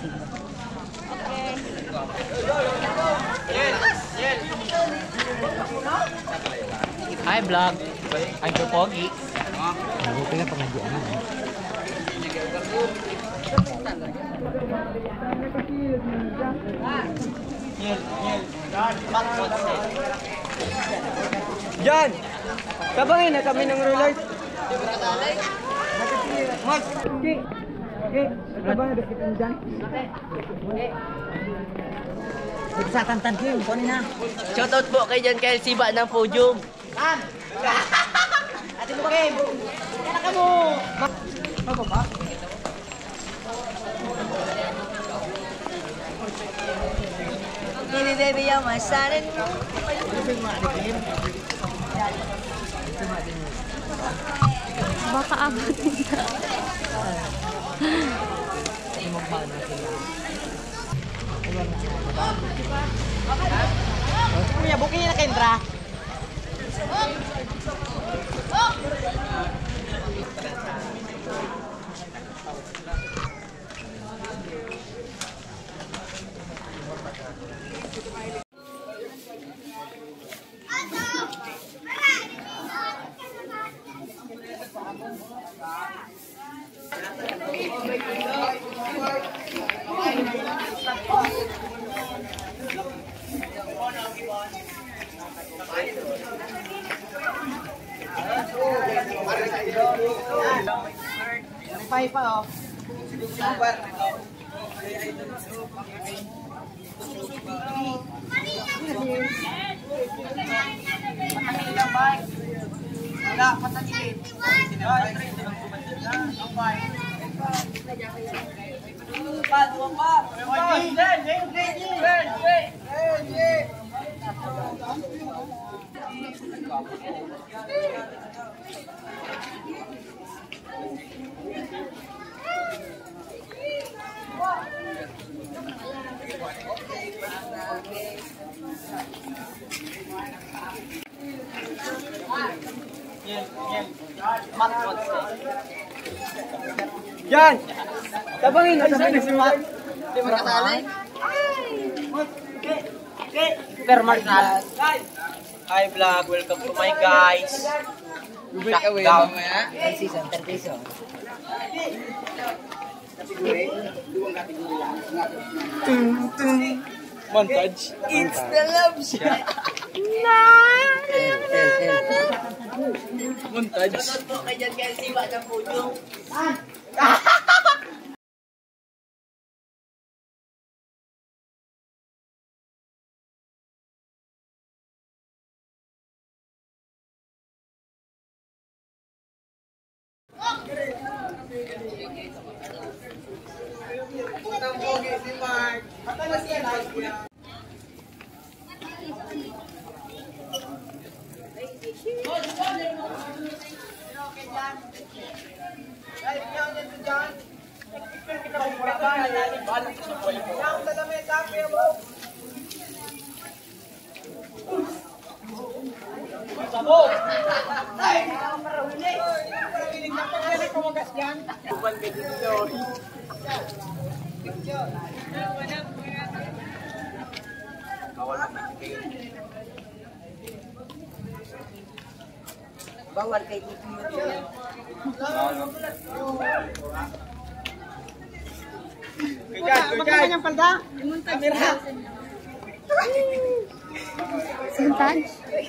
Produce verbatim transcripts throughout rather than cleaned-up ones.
Hi vlog. Ang pogi. Ako pala pangadyan. Jan! Tabangin na kami ng roller. Mas! Okay! Okay! Tabangin na kita dyan. Sa tantan ko yun, kunin na. Shoutout po kay Jan kay Siba ng podium. Kan! Ate mo, Kim! Yan ka mo! Ano ba? Hindi, baby, yung masarin mo. Baka abot nila. Kuya, bukin na Kendra. Pay pa oh. Super. Wala, patagilid. Pa, dua pa. Jan! Tabangin na kami ng Mat. Di mo kasali? Permarkal. Hi vlog, welcome to my guys. Shutdown. Ay, season, third season. Montage. It's the love shot. Montage. Shoutout po kay Jan kay Siba ng podium. Putang pogi si Mark. Apa na siya na? Bawal kay T V. Kujan, kujan yang palda. Kamera. Suntage?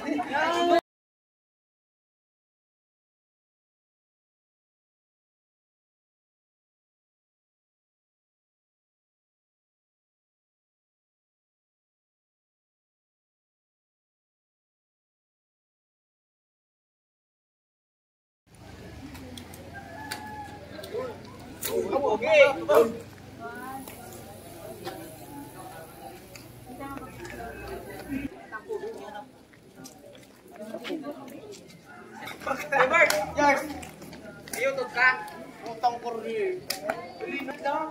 Okay. Robert, yes. Ayo to ka. Utang courier. Linog daw.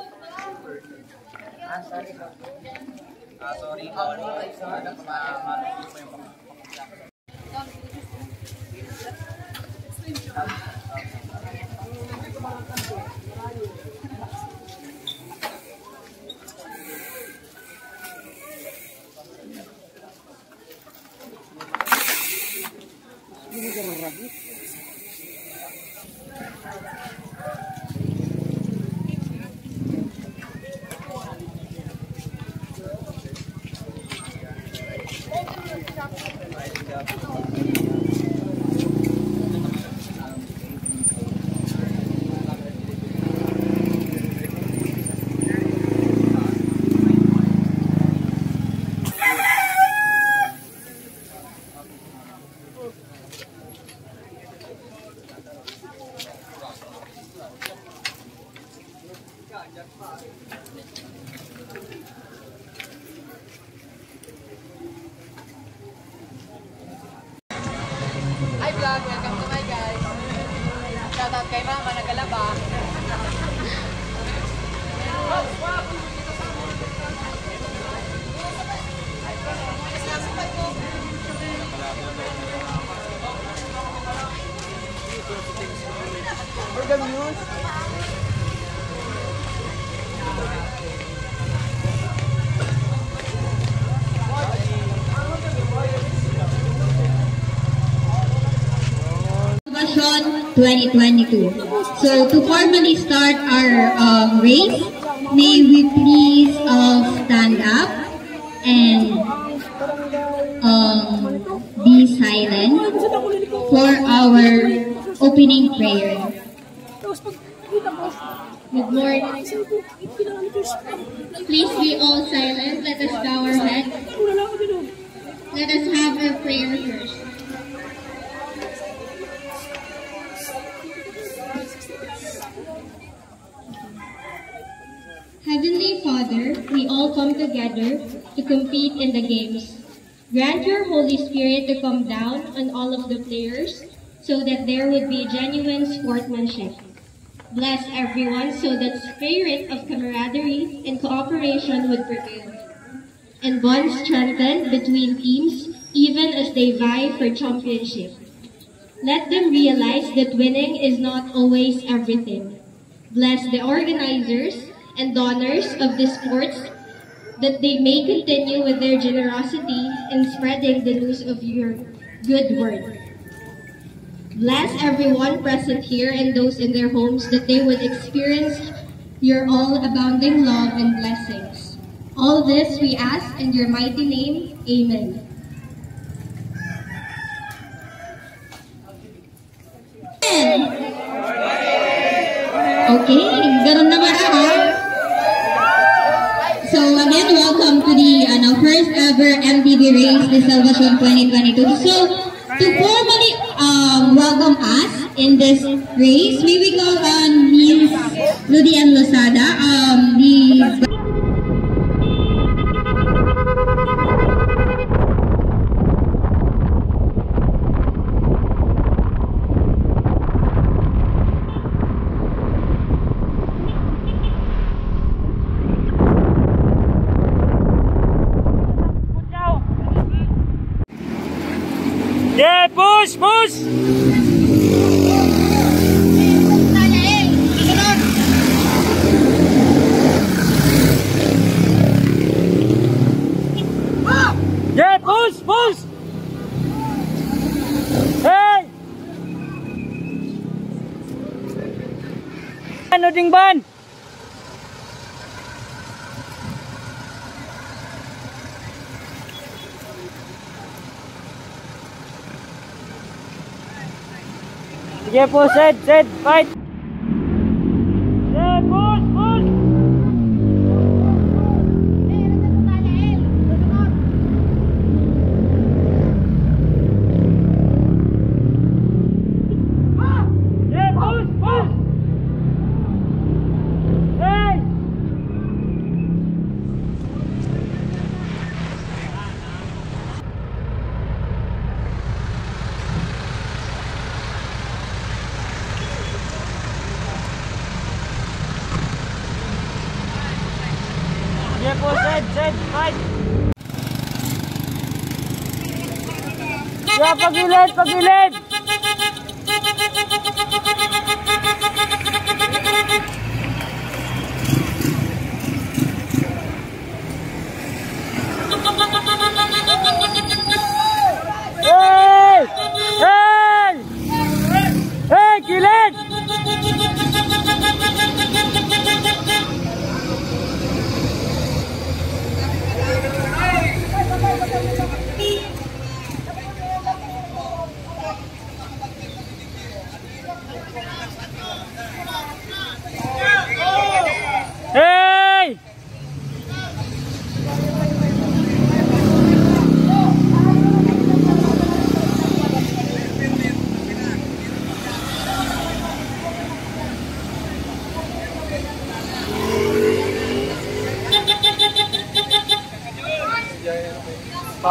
Ah, sorry. Ah, sorry. Ada kemarin mo yung Hi vlog, welcome to my guys. Shoutout kay Mama, nagalaba. Organ news. twenty twenty-two. So to formally start our um, race, may we please all stand up and um, be silent for our opening prayer. Good morning. Please be all silent. Let us bow our head. Let us have a prayer first. Heavenly Father, we all come together to compete in the games. Grant your Holy Spirit to come down on all of the players so that there would be genuine sportsmanship. Bless everyone so that spirit of camaraderie and cooperation would prevail, and bonds strengthen between teams even as they vie for championship. Let them realize that winning is not always everything. Bless the organizers and donors of the sports, that they may continue with their generosity in spreading the news of your good word. Bless everyone present here and those in their homes, that they would experience your all-abounding love and blessings. All this we ask in your mighty name. Amen. Okay, ganun na nga siya. So again, welcome to the uh, first ever M T B Race Salvacion twenty twenty-two. So to formally um, welcome us in this race, may we call on Miss Ludian Losada, um, the Yeah, push, push! Yeah, push, push! Hey! Ano ding ban? Sige po, Sed, Sed, fight! Yeah, push, push! Yeah, push, push! Hey! Sige po, Sed, Sed, fight! Yeah, pagilid, pagilid! Hey! Hey!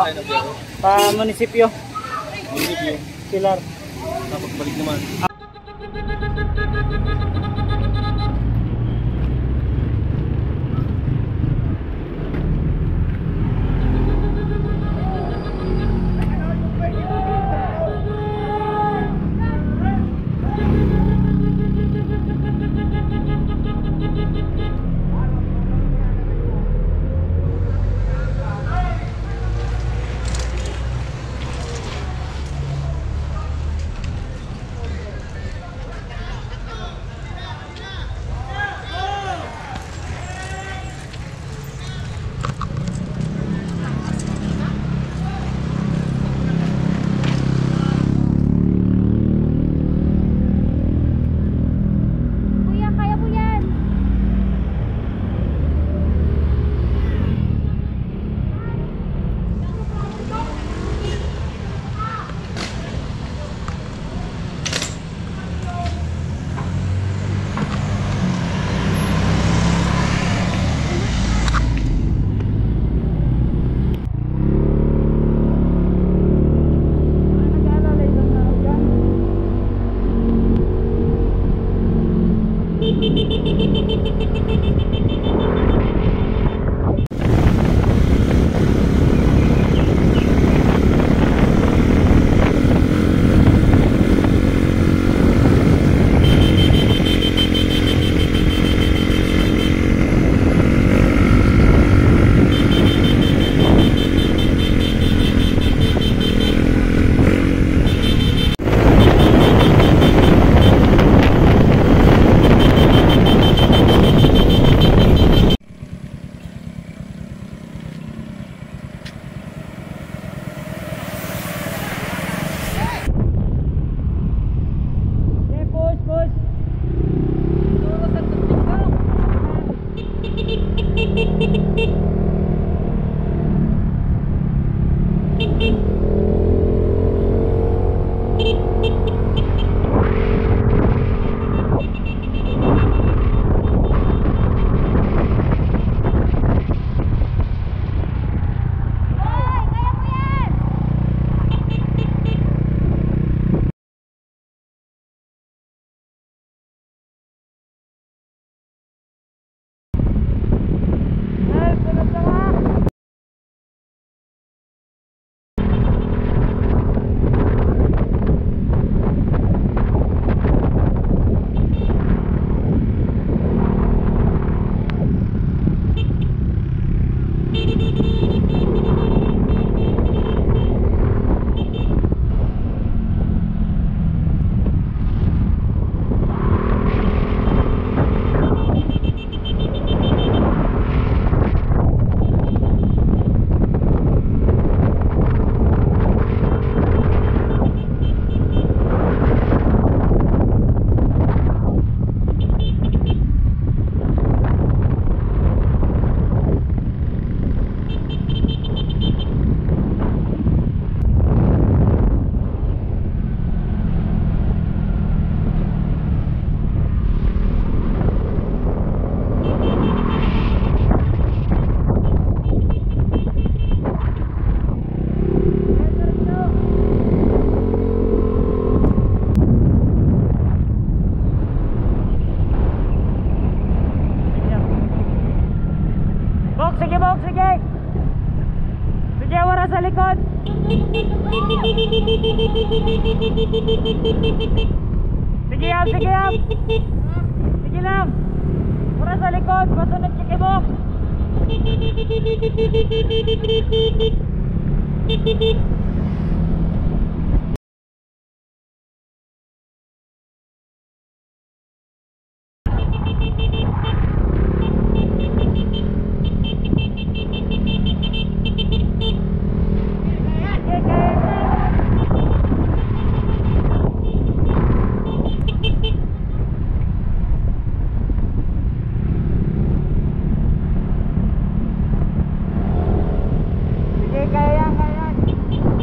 tayo ng biyero. Pa munisipyo. Munisipyo. Pilar. Tapos balik naman. Sige yam, sige yam. Sige lang. Mura sa likod, masunod si Kibok. Sige, kaya yan, kaya yan.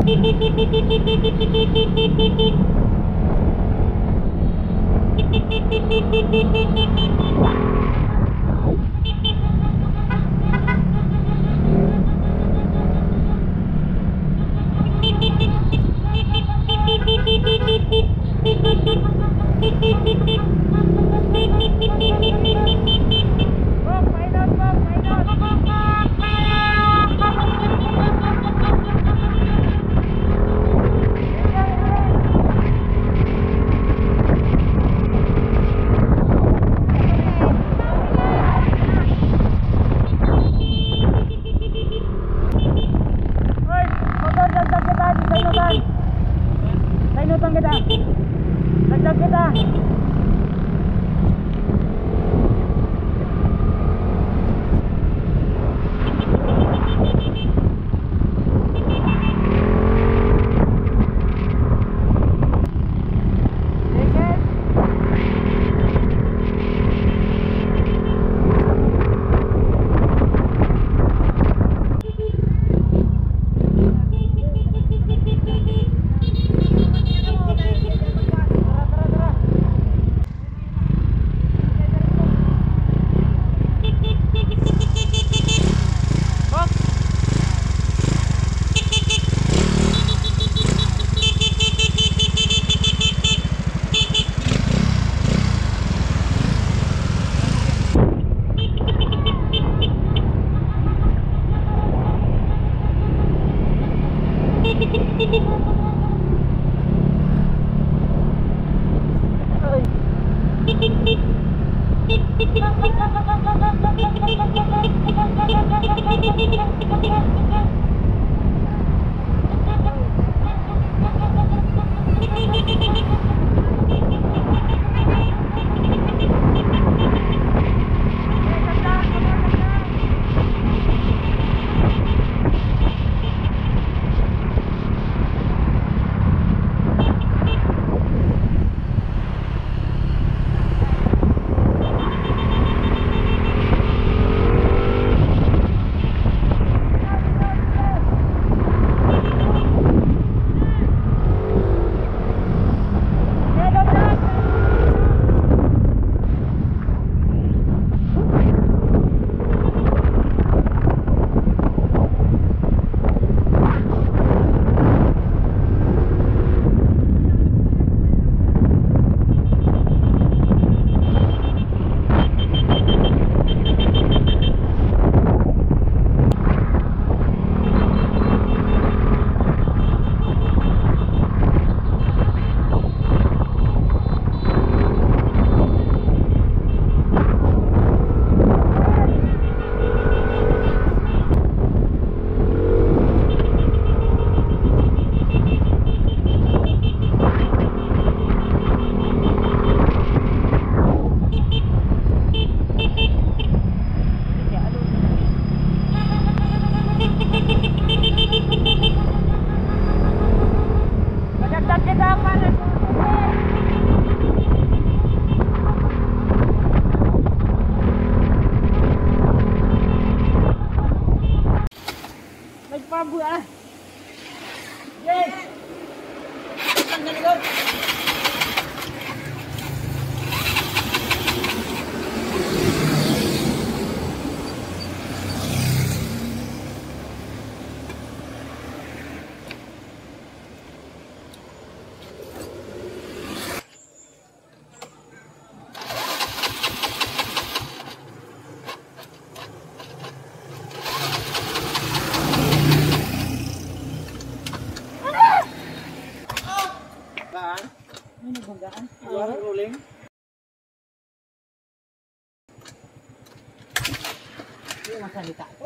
Salita ko.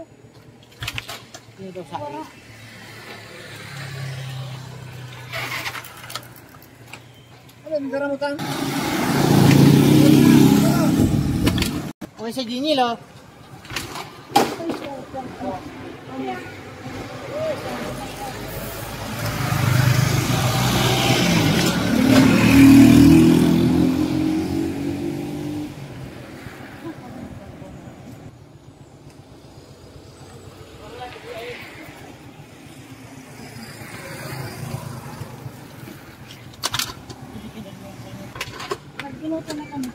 Hindi daw sa akin. Ano, ang garamutan? Okay sa Ginil, oh.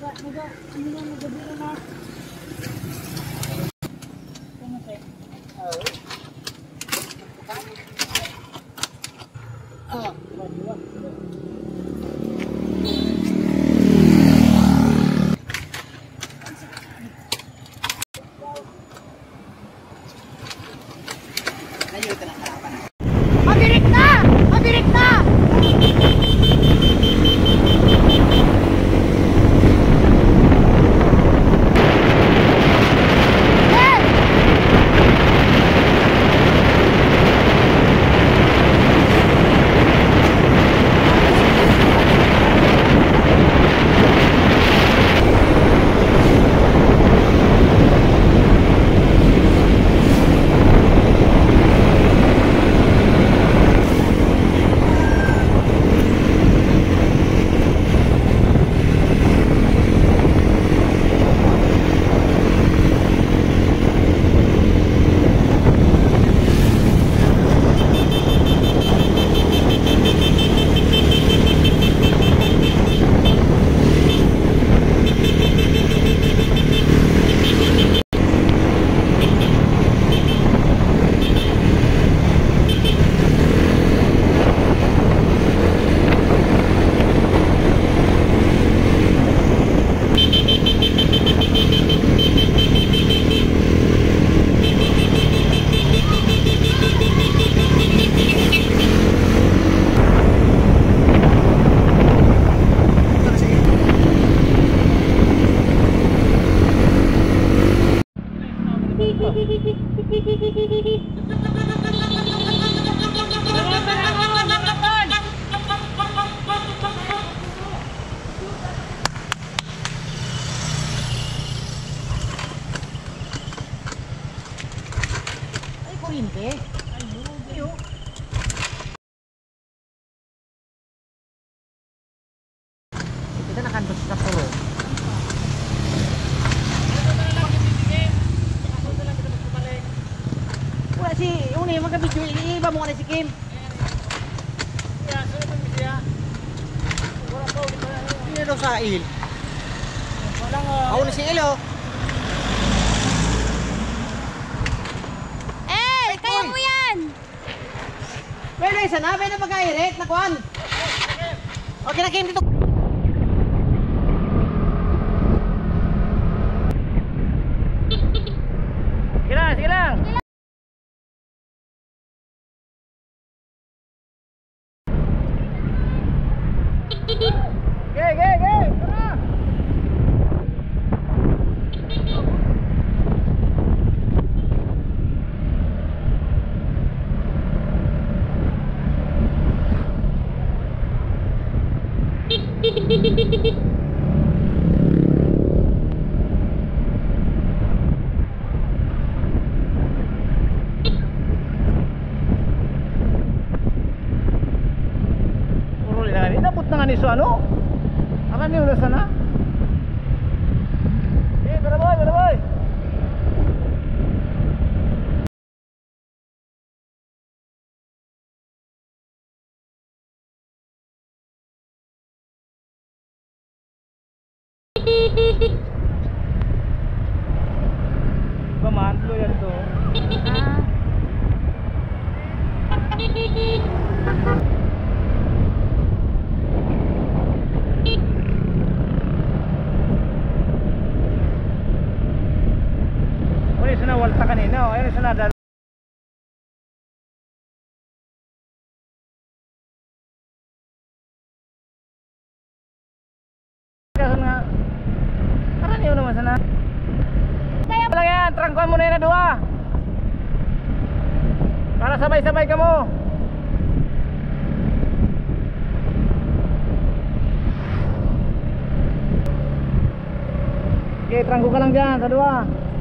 Mabilik na! Mabilik na! Hindi. Ayun. Kita nakantos sa puro. Wala si, yung yung magka-video, iiba mo ka na si Kim. Yeah, saan ito yung siya? Wala pa ulit pa. Hindi na daw sa il. Walang... Ako na si il, oh. Pero isa na, may na pagka-erect, nakuhan. Okay na, Kim, dito. Sige lang, sige lang. Okay, okay, okay. Tara. Puro lang ini naput na nga ni so ano? Akan ni ulas na? Eh, tara boy, tara boy. Pamantlo yan to. Ah. Uy, sana walta kanina. Ayun, sana dal. Sana. Karang yun naman sana. Kaya lang yan, trangkuhan mo na yun na dua. Para sabay-sabay ka mo. Okay, trangko ka lang dyan sa dua.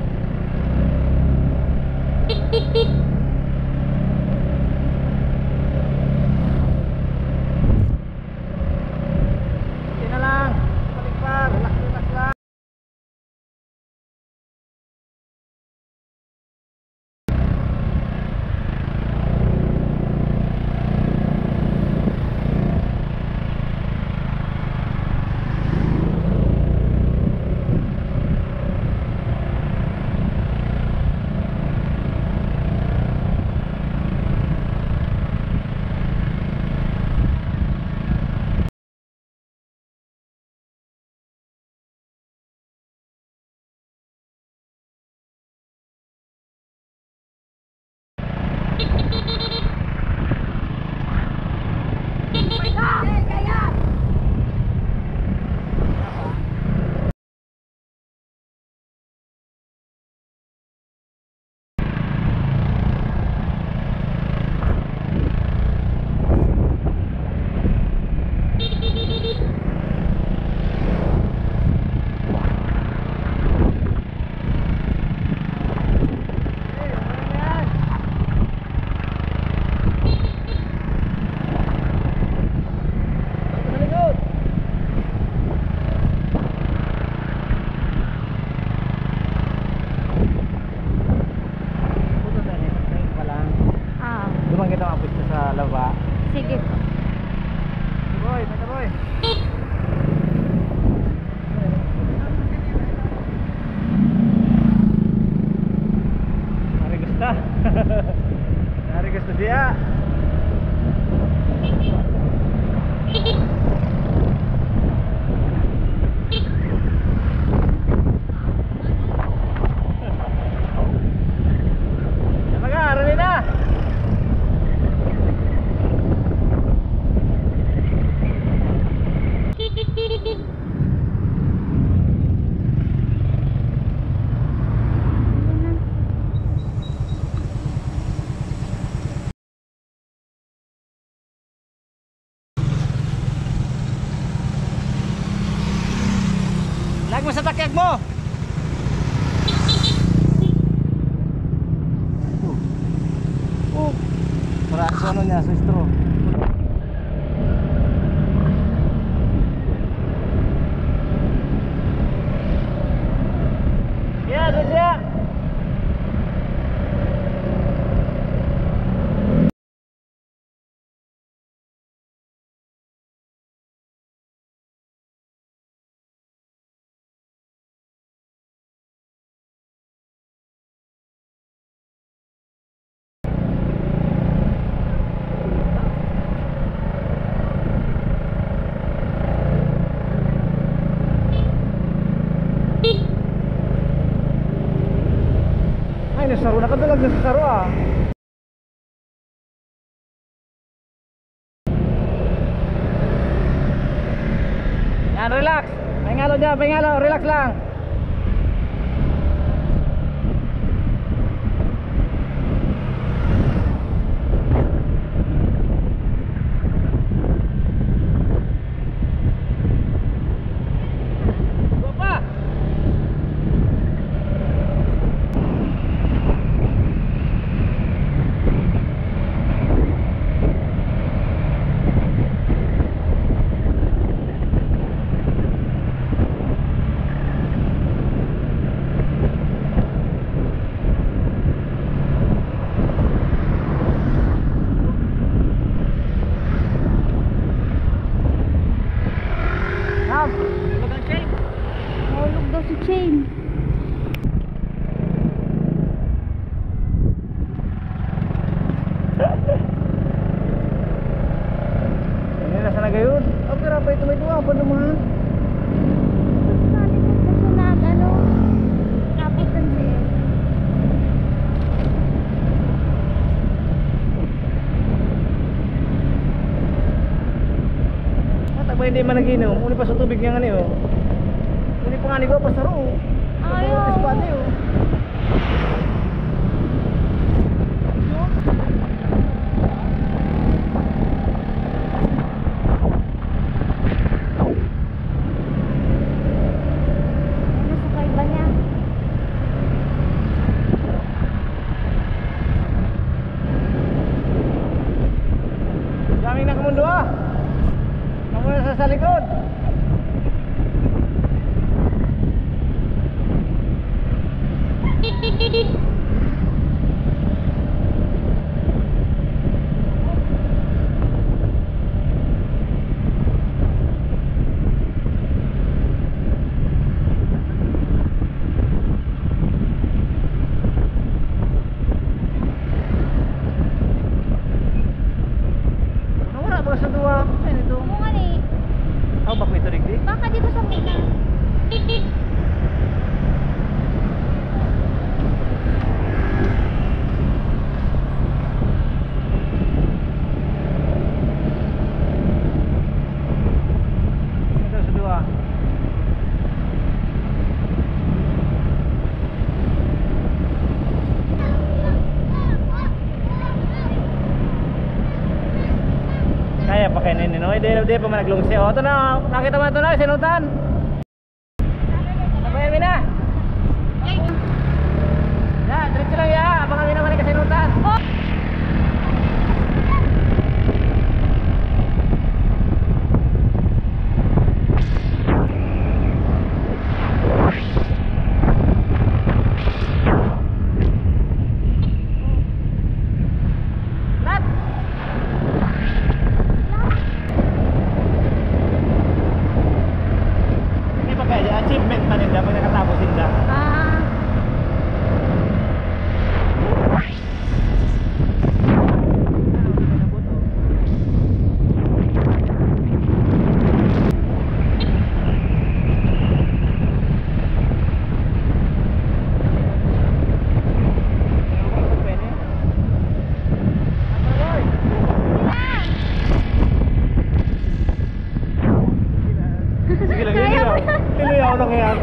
Okay na lang. Balik pa, relax, relax lang. Kalaba. Sige po. Boy, mata boy. Hari gusta. Hari gusta dia. Lag mo sa takyag mo. Oh. Para sa ano niya, sa straw. Ya, kerja. Ay, nasaro na ka talaga sa saro ah. Yan, relax. Pahingalo dyan, pahingalo, relax lang. Mahulog daw si chain. Ini nasa na gayon. Oh, pero pa ito may duwa pa naman. Salit at kasi nag ano. Kapitan siya. Mata ba hindi man naginom? Uli pa sa tubig niya nga niyo. Uli pa nga ni ko pa saro. Ayaw. Spot niyo. Nasakay ba niya? Daming na kamundo ah. Kamu na sa likod. Wala ba sa duwa? Ano ito? Oo nga ni. Ako bak may turig di? Baka dito sa mina. Ito sa duwa. Kaya pa kayo nini, no? Hindi, hindi pa man naglungsi. O, ito na, nakita mo ito na, sinutan. Nabayan mo na. Ya, diretso lang ya, abangan mo naman yung kasinutan. Lat!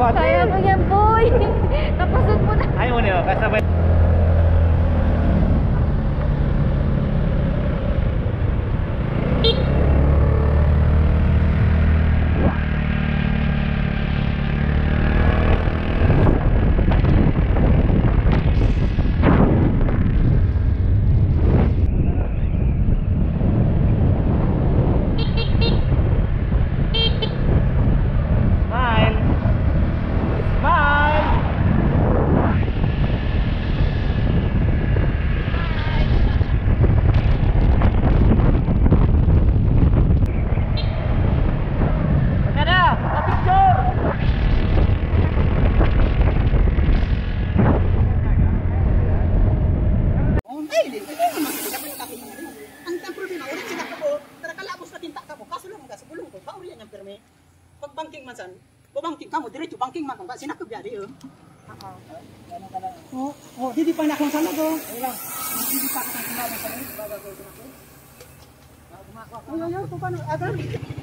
bate. Kaya mo yan, boy. Tapasod mo na. Ayaw mo niyo, kasabay. Banking man san, bubangking kamu diretso banking man kung sinakop ya di oh. Oh, oh, hindi pa na akong salago. Wala. Hindi pa akong salago sa iyo. Bago ko na ko. Ayo, ayo, paano? Aga.